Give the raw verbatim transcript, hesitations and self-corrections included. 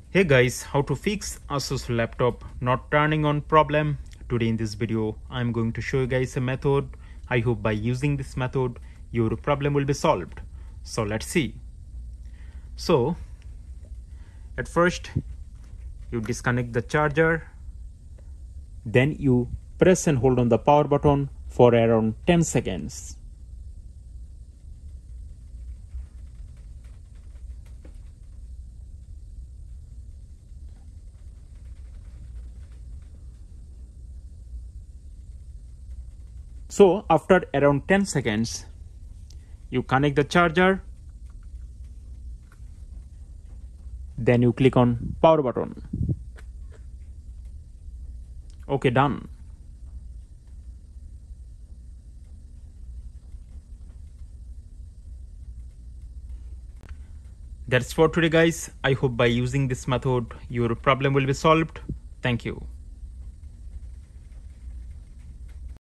Hey guys, how to fix ASUS laptop not turning on problem. Today in this video I'm going to show you guys a method. I hope by using this method your problem will be solved. So let's see. So at first you disconnect the charger, then you press and hold on the power button for around ten seconds. So after around ten seconds, you connect the charger, then you click on power button. Okay, done. That's for today guys. I hope by using this method your problem will be solved. Thank you.